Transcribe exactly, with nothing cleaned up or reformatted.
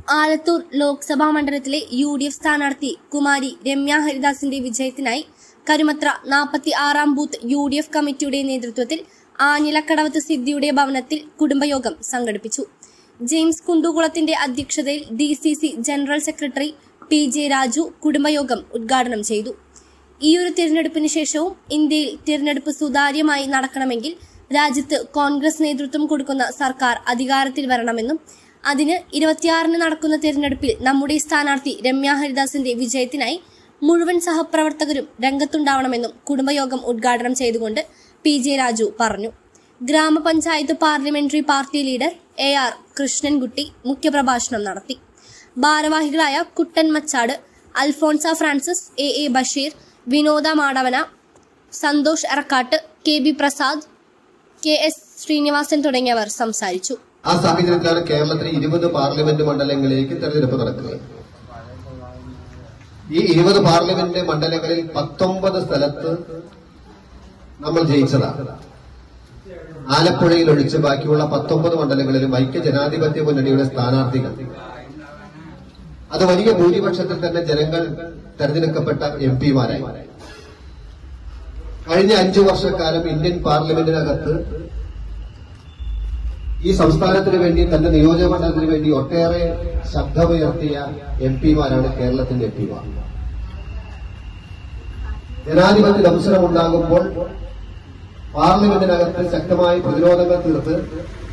ആലത്തൂർ ലോക്സഭാ മണ്ഡലത്തിലെ U D F സ്ഥാനാർത്ഥി കുമാരി രമ്യ ഹരിദാസിന്റെ വിജയത്തിനായി കരുമത്ര നാൽപ്പത്തി ആറാം ബൂത്ത് യു ഡി എഫ് കമ്മിറ്റിയുടെ നേതൃത്വത്തിൽ ആഞ്ഞില കടവത്ത് സിദ്ദിയുടെ ഭവനത്തിൽ കുടുംബയോഗം സംഘടിപ്പിച്ചു. ജെയിംസ് കുണ്ടുകുളത്തിന്റെ അധ്യക്ഷതയിൽ D C C general secretary P J Raju കുടുംബയോഗം ഉദ്ഘാടനം ചെയ്തു. ഈയൊരു തിരഞ്ഞെടുപ്പിന് ശേഷവും ഇന്ത്യയിൽ തിരഞ്ഞെടുപ്പ് സുതാര്യമായി നടക്കണമെങ്കിൽ രാജ്യത്ത് കോൺഗ്രസ് നേതൃത്വം കൊടുക്കുന്ന സർക്കാർ അധികാരത്തിൽ വരണമെന്നും അതിന് ഇരുപത്തിയാറിന് നടക്കുന്ന തിരഞ്ഞെടുപ്പിൽ നമ്മുടെ സ്ഥാനാർത്ഥി രമ്യ ഹരിദാസിന്റെ വിജയത്തിനായി മുഴുവൻ സഹപ്രവർത്തകരും രംഗത്തുണ്ടാവണമെന്നും കുടുംബയോഗം ഉദ്ഘാടനം ചെയ്തുകൊണ്ട് പി ജെ രാജു പറഞ്ഞു. ഗ്രാമപഞ്ചായത്ത് parliamentary party leader A R Krishnankutty മുഖ്യപ്രഭാഷണം നടത്തി. ഭാരവാഹികളായ Kuttan Machad, Alphonsa Francis, A A Basheer, Vinoda Madavana, Santhosh Erakkatt, K B Prasad, K S Srinivasan തുടങ്ങിയവർ സംസാരിച്ചു. ആ സാഹചര്യത്തിലാണ് കേരളത്തിലെ ഇരുപത് പാർലമെന്റ് മണ്ഡലങ്ങളിലേക്ക് തെരഞ്ഞെടുപ്പ് നടക്കുന്നത്. ഈ ഇരുപത് പാർലമെന്റ് മണ്ഡലങ്ങളിൽ പത്തൊമ്പത് സ്ഥലത്ത് നമ്മൾ ജയിച്ചതാണ്. ആലപ്പുഴയിൽ ഒഴിച്ച് ബാക്കിയുള്ള പത്തൊമ്പത് മണ്ഡലങ്ങളിലും ഐക്യ ജനാധിപത്യ മുന്നണിയുടെ സ്ഥാനാർത്ഥികൾ, അത് വലിയ ഭൂരിപക്ഷത്തിൽ തന്നെ ജനങ്ങൾ തെരഞ്ഞെടുക്കപ്പെട്ട എം പിമാരായി. കഴിഞ്ഞ അഞ്ചു വർഷക്കാലം ഇന്ത്യൻ പാർലമെന്റിനകത്ത് ഈ സംസ്ഥാനത്തിന് വേണ്ടി, തന്റെ നിയോജകമണ്ഡലത്തിന് വേണ്ടി ഒട്ടേറെ ശബ്ദമുയർത്തിയ എം പിമാരാണ് കേരളത്തിന്റെ എം പിമാർ. ജനാധിപത്യ അവസരമുണ്ടാകുമ്പോൾ പാർലമെന്റിനകത്ത് ശക്തമായ പ്രതിരോധങ്ങൾ തീർത്ത്